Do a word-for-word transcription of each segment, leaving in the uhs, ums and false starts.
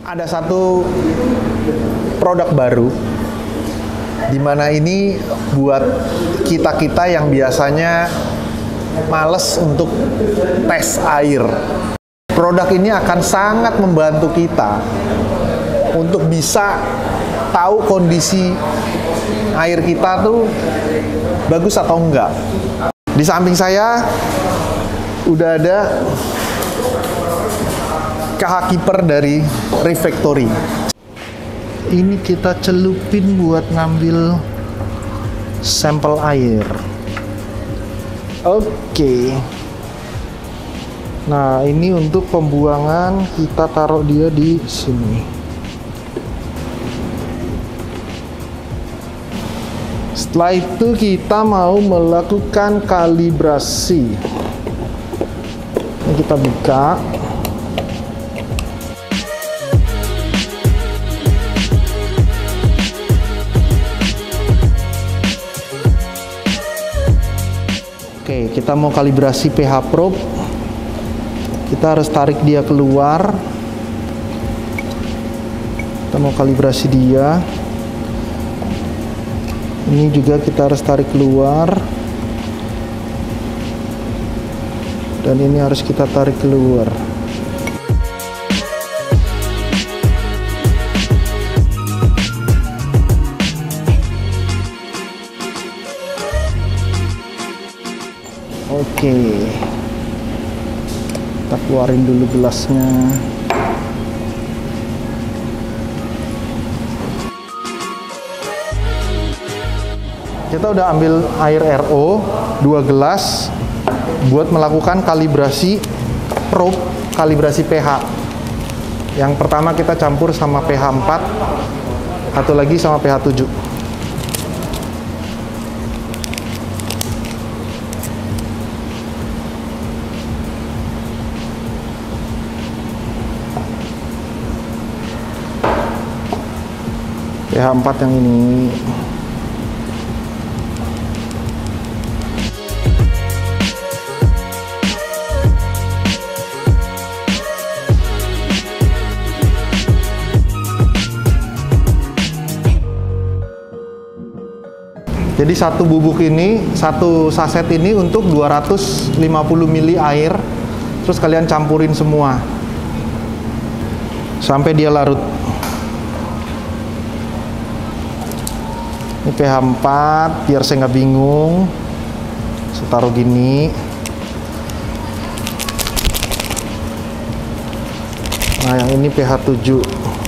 Ada satu produk baru di mana ini buat kita-kita yang biasanya males untuk tes air. Produk ini akan sangat membantu kita untuk bisa tahu kondisi air kita tuh bagus atau enggak. Di samping saya udah ada K H Keeper dari Refractory. Ini kita celupin buat ngambil sampel air. Oke. Nah, ini untuk pembuangan, kita taruh dia di sini. Setelah itu kita mau melakukan kalibrasi. Ini kita buka. Oke, kita mau kalibrasi pH probe. Kita harus tarik dia keluar. Kita mau kalibrasi dia. Ini juga kita harus tarik keluar. Dan ini harus kita tarik keluar. Oke, kita keluarin dulu gelasnya. Kita udah ambil air R O dua gelas buat melakukan kalibrasi probe, kalibrasi pH. Yang pertama kita campur sama pH empat, satu lagi sama pH tujuh. pH empat yang ini. Jadi satu bubuk ini, satu saset ini untuk dua ratus lima puluh mili air. Terus kalian campurin semua sampai dia larut. Ini pH empat, biar saya nggak bingung. Saya taruh gini. Nah, yang ini pH tujuh.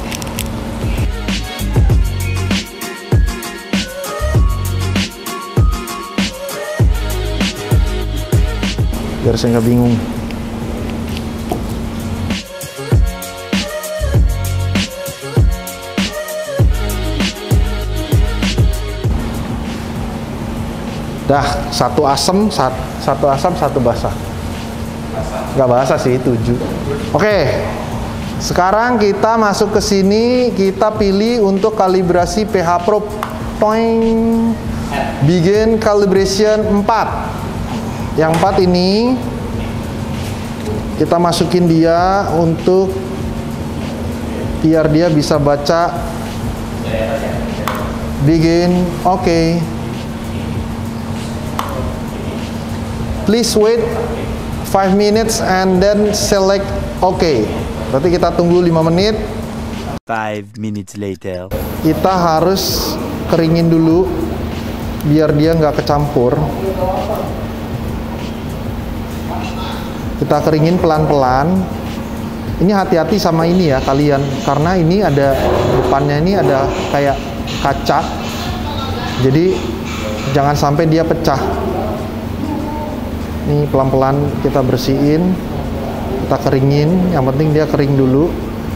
Biar saya nggak bingung. Dah, satu asam, satu asam, satu basah. Nggak basah sih, tujuh. Oke, sekarang kita masuk ke sini, kita pilih untuk kalibrasi pH probe. Toing. Begin calibration empat. Yang empat ini kita masukin dia untuk biar dia bisa baca. Begin, oke. Okay. Please wait five minutes and then select OK. Berarti kita tunggu lima menit. five minutes later. Kita harus keringin dulu biar dia nggak kecampur. Kita keringin pelan-pelan. Ini hati-hati sama ini ya kalian, karena ini ada depannya ini ada kayak kaca. Jadi jangan sampai dia pecah. Ini pelan-pelan kita bersihin, kita keringin, yang penting dia kering dulu.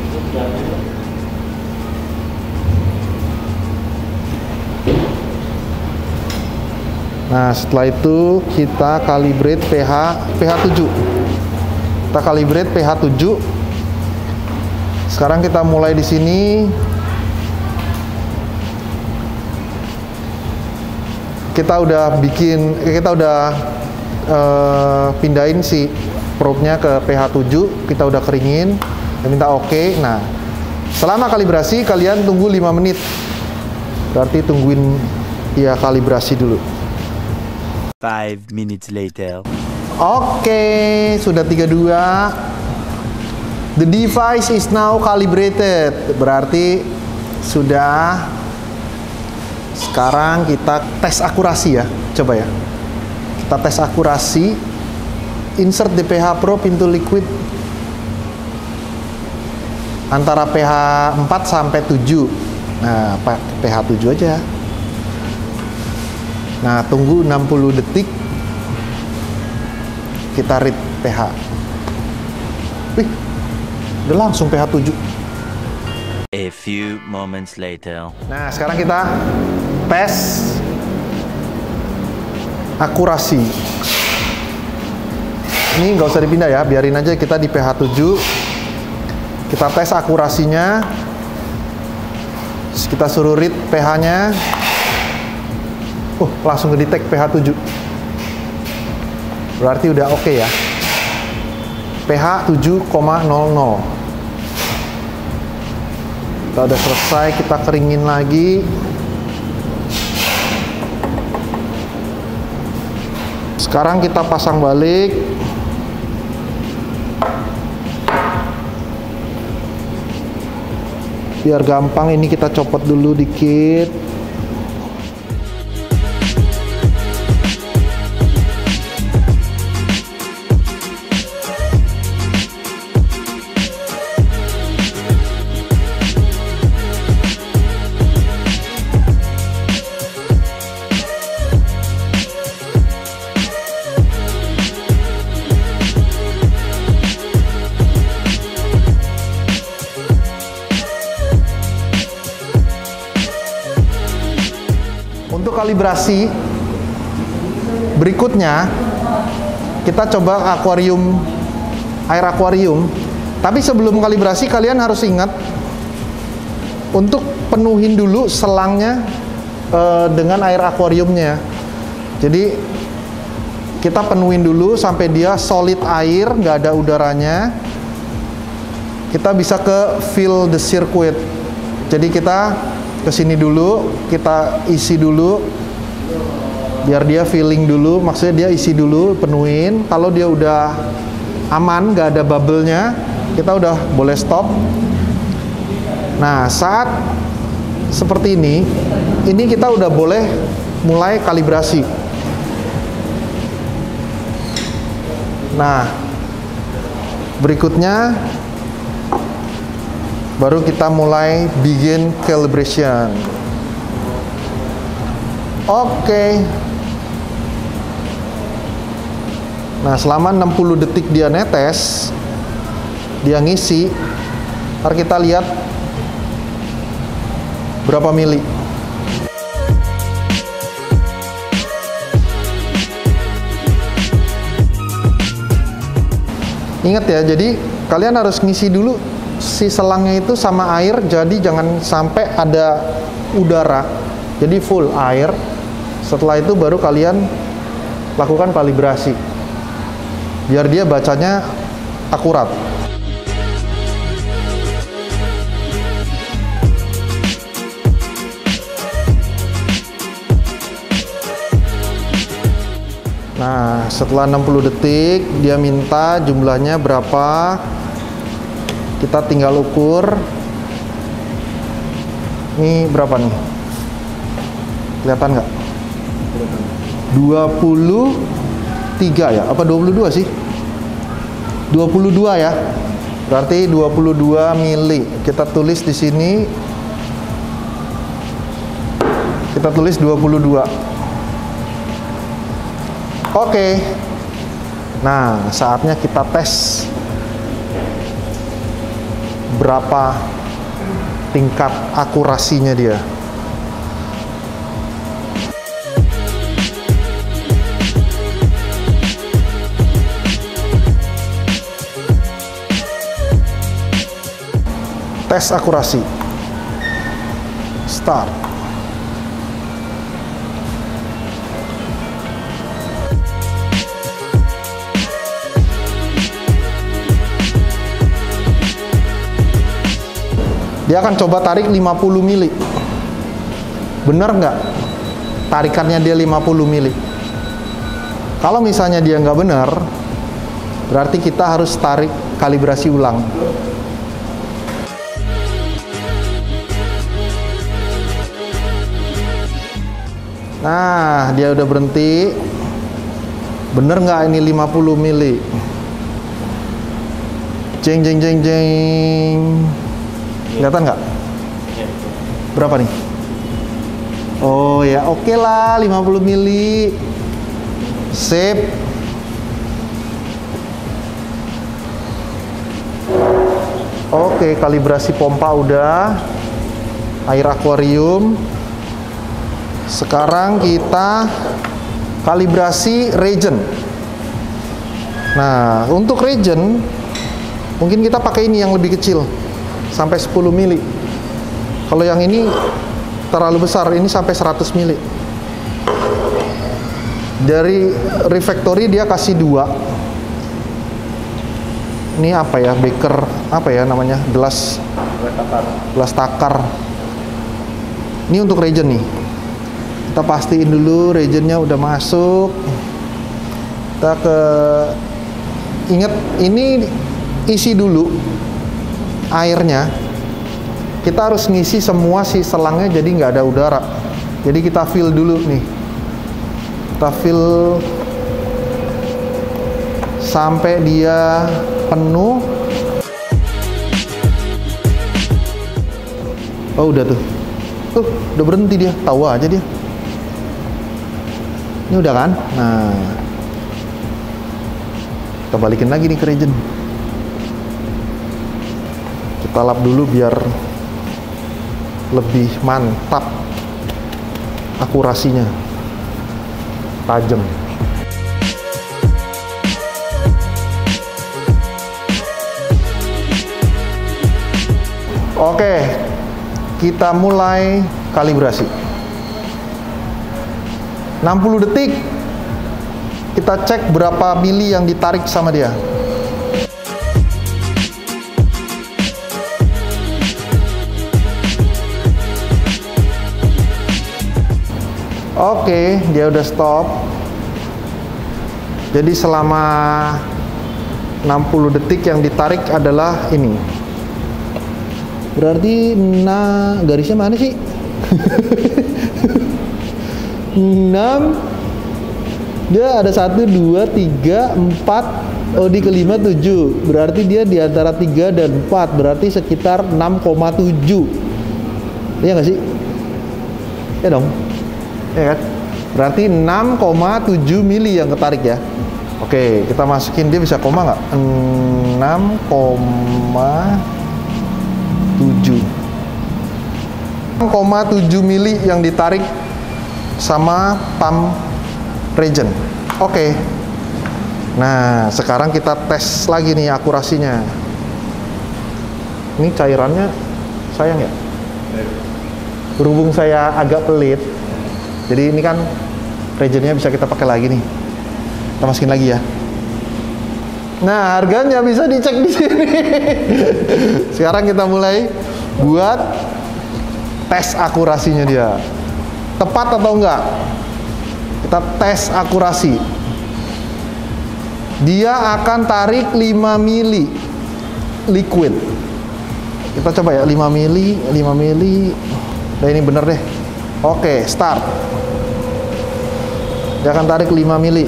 Nah, setelah itu kita kalibrate pH pH tujuh. Kita kalibrate pH tujuh. Sekarang kita mulai di sini. Kita udah bikin, kita udah Uh, pindahin si probe-nya ke pH tujuh, kita udah keringin, kita minta oke. Nah, Selama kalibrasi kalian tunggu lima menit. Berarti tungguin ya kalibrasi dulu. Five minutes later. Oke, sudah tiga puluh dua. The device is now calibrated. Berarti sudah. Sekarang kita tes akurasi ya. Coba ya. Kita tes akurasi. Insert D P H probe into liquid antara pH empat sampai tujuh. Nah, pH tujuh aja. Nah, tunggu enam puluh detik. Kita read pH. Wih, udah langsung pH tujuh. A few moments later. Nah, sekarang kita tes akurasi. Ini nggak usah dipindah ya, biarin aja kita di pH tujuh. Kita tes akurasinya. Kita suruh read pH-nya. Oh, langsung ngedetect pH tujuh. Berarti udah oke okay ya. pH tujuh koma nol nol. Kita udah selesai, kita keringin lagi. Sekarang kita pasang balik. Biar gampang, ini kita copot dulu dikit. Untuk kalibrasi berikutnya kita coba akuarium, air akuarium. Tapi sebelum kalibrasi kalian harus ingat untuk penuhin dulu selangnya e, dengan air akuariumnya. Jadi kita penuhin dulu sampai dia solid air, nggak ada udaranya. Kita bisa ke fill the circuit. Jadi kita ke sini dulu, kita isi dulu biar dia filling dulu, maksudnya dia isi dulu, penuhin. Kalau dia udah aman, nggak ada bubble-nya, kita udah boleh stop. Nah, saat seperti ini, ini kita udah boleh mulai kalibrasi. Nah, berikutnya baru kita mulai begin calibration. Oke. Okay. Nah, selama enam puluh detik dia netes, dia ngisi. Ntar kita lihat berapa mili. Ingat ya, jadi kalian harus ngisi dulu si selangnya itu sama air, jadi jangan sampai ada udara. Jadi full air. Setelah itu baru kalian lakukan kalibrasi. Biar dia bacanya akurat. Nah, setelah enam puluh detik dia minta jumlahnya berapa. Kita tinggal ukur. Ini berapa nih? Kelihatan nggak? dua puluh tiga ya? Apa dua puluh dua sih? dua puluh dua ya. Berarti dua puluh dua mili. Kita tulis di sini. Kita tulis dua puluh dua. Oke. Nah, saatnya kita tes berapa tingkat akurasinya dia. Tes akurasi. Start. Dia Dia akan coba tarik lima puluh mili. Bener nggak? Tarikannya dia lima puluh mili. Kalau misalnya dia nggak benar, berarti kita harus tarik kalibrasi ulang. Nah, dia udah berhenti. Bener nggak ini lima puluh mili? Jeng jeng jeng jeng. Kelihatan nggak? Berapa nih? Oh ya, oke okay lah, lima puluh mili. Sip. Oke, kalibrasi pompa udah. Air akuarium. Sekarang kita kalibrasi regen. Nah, untuk regen mungkin kita pakai ini yang lebih kecil, sampai sepuluh mili. Kalau yang ini terlalu besar, ini sampai seratus mili. Dari refractory dia kasih dua. Ini apa ya, beaker, apa ya namanya, gelas gelas takar. Ini untuk regen nih. Kita pastiin dulu regennya udah masuk. Kita ke, ingat ini isi dulu airnya. Kita harus ngisi semua si selangnya, jadi nggak ada udara. Jadi kita fill dulu nih. Kita fill sampai dia penuh. Oh udah tuh, tuh udah berhenti dia, tahu aja dia. Ini udah kan? Nah, kita balikin lagi nih ke regen. Kita lap dulu biar lebih mantap akurasinya, tajam. Oke, kita mulai kalibrasi. enam puluh detik. Kita cek berapa mili yang ditarik sama dia. Oke, dia udah stop. Jadi selama enam puluh detik yang ditarik adalah ini. Berarti, nah garisnya mana sih? enam. Dia ada satu, dua, tiga, empat. Oh, di kelima tujuh. Berarti dia di antara tiga dan empat. Berarti sekitar enam koma tujuh. Iya nggak sih? Ya dong. Ya kan? Berarti enam koma tujuh mili yang ketarik ya. Oke, kita masukin, dia bisa koma nggak? enam koma tujuh. enam koma tujuh mili yang ditarik sama pump regen. Oke. Nah, sekarang kita tes lagi nih akurasinya. Ini cairannya sayang ya? Berhubung saya agak pelit, jadi ini kan regennya bisa kita pakai lagi nih. Kita masukin lagi ya. Nah, harganya bisa dicek di sini. Sekarang kita mulai buat tes akurasinya dia. Tepat atau enggak? Kita tes akurasi. Dia akan tarik lima mili liquid. Kita coba ya, lima mili, lima mili. Nah, ini bener deh. Oke, start. Dia akan tarik lima mili.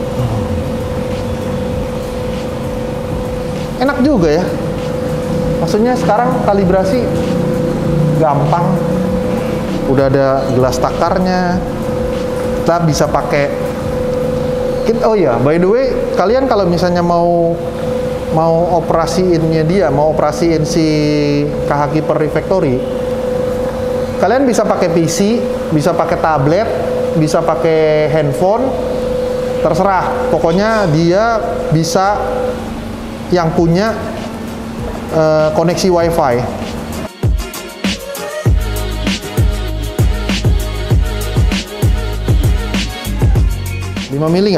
Enak juga ya. Maksudnya sekarang kalibrasi gampang. Udah ada gelas takarnya. Kita bisa pakai. Oh ya, by the way, kalian kalau misalnya mau mau operasiinnya dia, mau operasiin si K H Keeper Refractory, kalian bisa pakai P C, bisa pakai tablet, bisa pakai handphone, terserah. Pokoknya dia bisa yang punya uh, koneksi WiFi. lima mili nggak?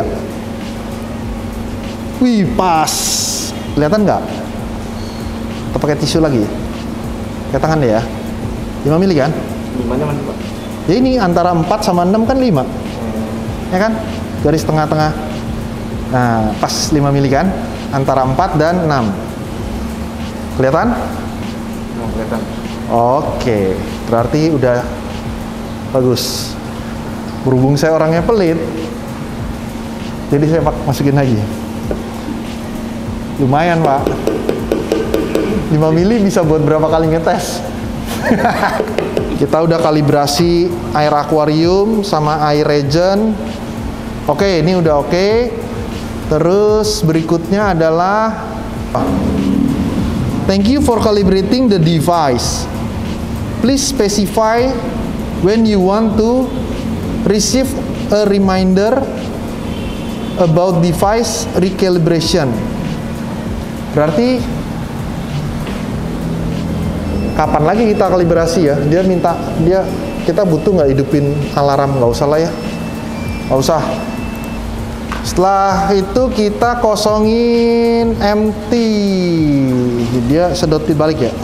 Wih, pas. Kelihatan nggak? Kita pakai tisu lagi. Pakai tangan deh ya. lima mili kan? Gimana mana Pak? Ya ini antara empat sama enam kan lima. Ya kan? Garis tengah-tengah. Nah, pas lima mili kan? Antara empat dan enam. Kelihatan? Nggak kelihatan. Oke, berarti udah bagus. Berhubung saya orangnya pelit, jadi saya masukin lagi. Lumayan Pak, lima mili bisa buat berapa kali ngetes. Kita udah kalibrasi air akuarium sama air regen. Oke, ini udah oke. Terus berikutnya adalah thank you for calibrating the device. Please specify when you want to receive a reminder about device recalibration. Berarti kapan lagi kita kalibrasi ya? Dia minta, dia kita butuh nggak hidupin alarm? Nggak usah lah ya, nggak usah. Setelah itu kita kosongin empty. Dia sedot dibalik ya.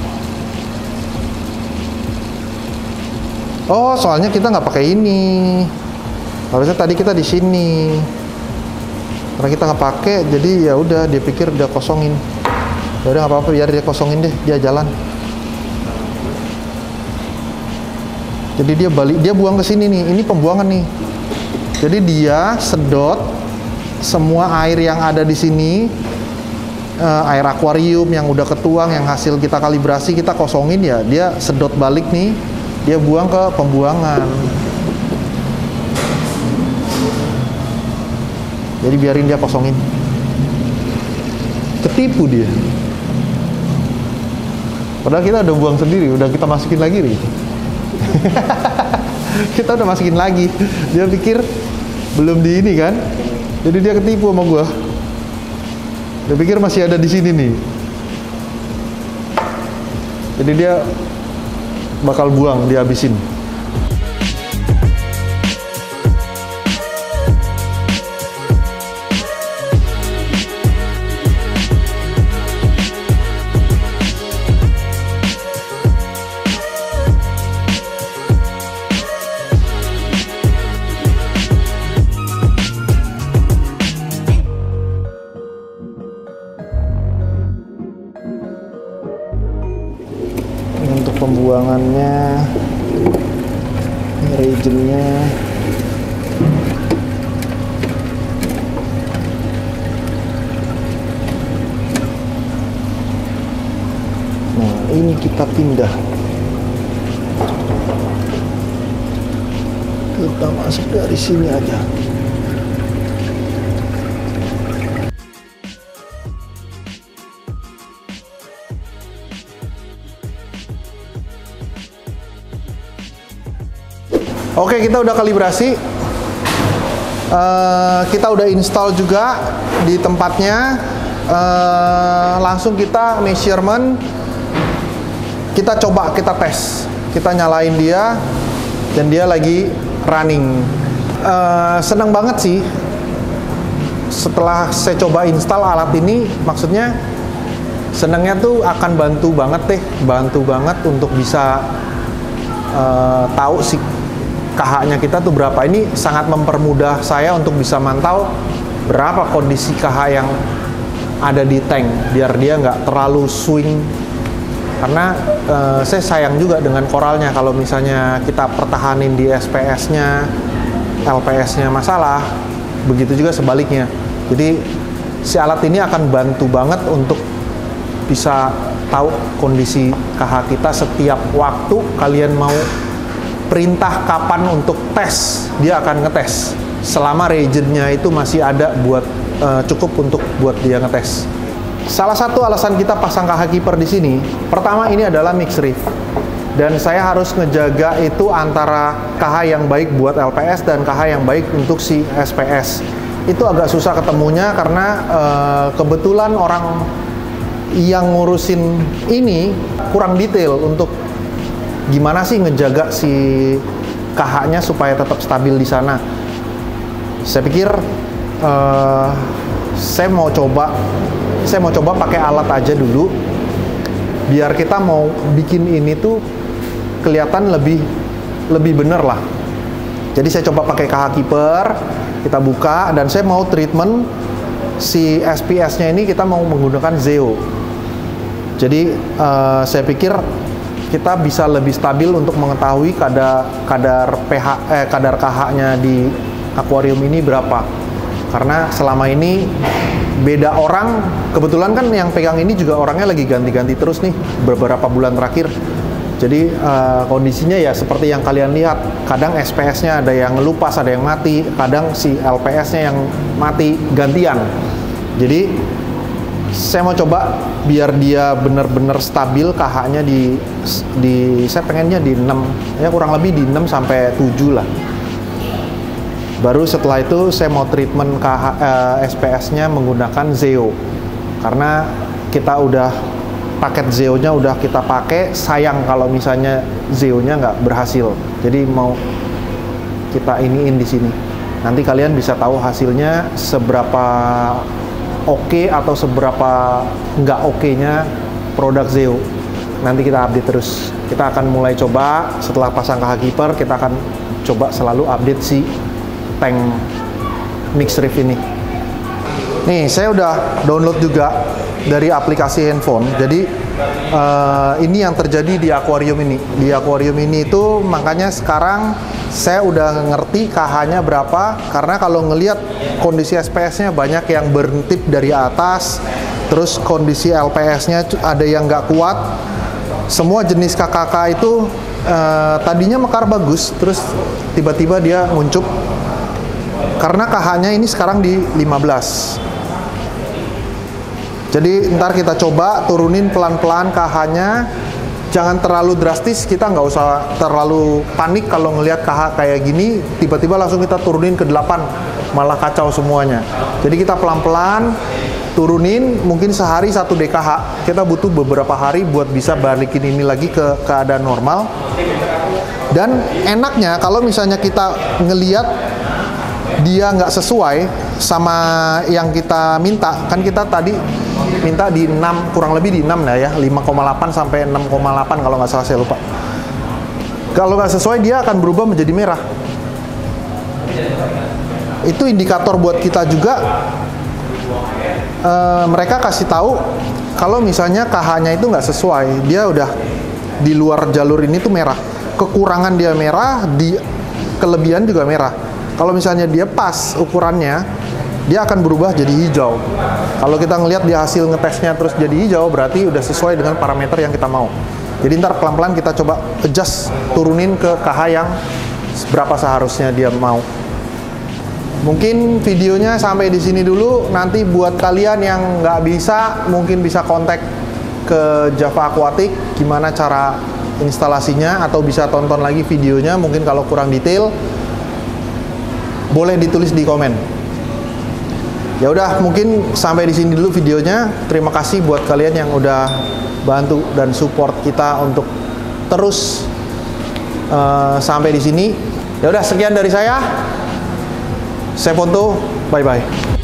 Oh, soalnya kita nggak pakai ini. Harusnya tadi kita di sini. Karena kita nggak pakai, jadi ya udah dia pikir dia kosongin. Ya udah nggak apa-apa, biar dia kosongin deh, dia jalan. Jadi dia balik, dia buang ke sini nih. Ini pembuangan nih. Jadi dia sedot semua air yang ada di sini, uh, air akuarium yang udah ketuang, yang hasil kita kalibrasi kita kosongin ya. Dia sedot balik nih. Dia buang ke pembuangan. Jadi biarin dia kosongin. Ketipu dia. Padahal kita udah buang sendiri, udah kita masukin lagi nih. Kita udah masukin lagi. Dia pikir belum di ini kan. Jadi dia ketipu sama gua. Dia pikir masih ada di sini nih. Jadi dia bakal buang, dihabisin. Untuk pembuangannya, regennya, nah ini kita pindah, kita masuk dari sini aja. Oke, kita udah kalibrasi, uh, kita udah install juga di tempatnya. Uh, langsung kita measurement, kita coba, kita tes, kita nyalain dia, dan dia lagi running. Uh, seneng banget sih, setelah saya coba install alat ini, maksudnya senengnya tuh akan bantu banget deh, bantu banget untuk bisa uh, tahu sih K H-nya kita tuh berapa. Ini sangat mempermudah saya untuk bisa mantau berapa kondisi K H yang ada di tank, biar dia nggak terlalu swing. Karena eh, saya sayang juga dengan koralnya, kalau misalnya kita pertahanin di S P S-nya, L P S-nya masalah, begitu juga sebaliknya. Jadi si alat ini akan bantu banget untuk bisa tahu kondisi K H kita setiap waktu. Kalian mau perintah kapan untuk tes, dia akan ngetes selama regennya itu masih ada buat uh, cukup untuk buat dia ngetes. Salah satu alasan kita pasang K H keeper di sini, pertama ini adalah mix reef, dan saya harus ngejaga itu antara K H yang baik buat L P S dan K H yang baik untuk si S P S. Itu agak susah ketemunya karena uh, kebetulan orang yang ngurusin ini kurang detail untuk gimana sih ngejaga si K H-nya supaya tetap stabil di sana. Saya pikir uh, saya mau coba, saya mau coba pakai alat aja dulu. biar kita mau bikin ini tuh kelihatan lebih lebih bener lah. Jadi saya coba pakai K H Keeper, kita buka, dan saya mau treatment si S P S-nya ini kita mau menggunakan Zeo. Jadi uh, saya pikir kita bisa lebih stabil untuk mengetahui kadar kadar pH eh, kadar K H-nya di akuarium ini berapa. Karena selama ini beda orang, kebetulan kan yang pegang ini juga orangnya lagi ganti-ganti terus nih beberapa bulan terakhir. Jadi uh, kondisinya ya seperti yang kalian lihat, kadang S P S-nya ada yang ngelupas, ada yang mati, kadang si L P S-nya yang mati gantian. Jadi saya mau coba biar dia benar-benar stabil K H-nya di di saya pengennya di enam, ya kurang lebih di enam sampai tujuh lah. Baru setelah itu saya mau treatment K H, eh, S P S-nya menggunakan Zeo. Karena kita udah paket Zeo-nya udah kita pakai, sayang kalau misalnya Zeo-nya nggak berhasil. Jadi mau kita iniin di sini. Nanti kalian bisa tahu hasilnya seberapa oke okay atau seberapa nggak oke-nya produk Zeo. Nanti kita update terus. Kita akan mulai coba setelah pasang K H Keeper, kita akan coba selalu update si tank Mix Reef ini. Nih, saya udah download juga dari aplikasi handphone. Jadi uh, ini yang terjadi di akuarium ini. Di akuarium ini itu makanya sekarang saya udah ngerti K H-nya berapa, karena kalau ngelihat kondisi S P S-nya banyak yang berhenti dari atas, terus kondisi L P S-nya ada yang nggak kuat. Semua jenis K K K itu uh, tadinya mekar bagus, terus tiba-tiba dia nguncup. Karena K H-nya ini sekarang di lima belas. Jadi ntar kita coba turunin pelan-pelan K H-nya. Jangan terlalu drastis, kita nggak usah terlalu panik kalau ngelihat K H kayak gini, tiba-tiba langsung kita turunin ke delapan, malah kacau semuanya. Jadi kita pelan-pelan turunin, mungkin sehari satu D K H. Kita butuh beberapa hari buat bisa balikin ini lagi ke keadaan normal. Dan enaknya kalau misalnya kita ngelihat dia nggak sesuai sama yang kita minta, kan kita tadi minta di enam, kurang lebih di enam lah ya, lima koma delapan sampai enam koma delapan kalau nggak salah, saya lupa. Kalau nggak sesuai dia akan berubah menjadi merah. Itu indikator buat kita juga. E, mereka kasih tahu kalau misalnya K H-nya itu nggak sesuai, dia udah di luar jalur ini tuh merah. Kekurangan dia merah, di kelebihan juga merah. Kalau misalnya dia pas ukurannya, dia akan berubah jadi hijau. Kalau kita ngelihat di hasil ngetesnya terus jadi hijau, berarti udah sesuai dengan parameter yang kita mau. Jadi ntar pelan-pelan kita coba adjust, turunin ke K H yang berapa seharusnya dia mau. Mungkin videonya sampai di sini dulu. Nanti buat kalian yang nggak bisa, mungkin bisa kontak ke Java Aquatic, gimana cara instalasinya, atau bisa tonton lagi videonya. Mungkin kalau kurang detail, boleh ditulis di komen. Ya udah, mungkin sampai di sini dulu videonya. Terima kasih buat kalian yang udah bantu dan support kita untuk terus uh, sampai di sini. Ya udah, sekian dari saya. Saya Ponto, bye bye.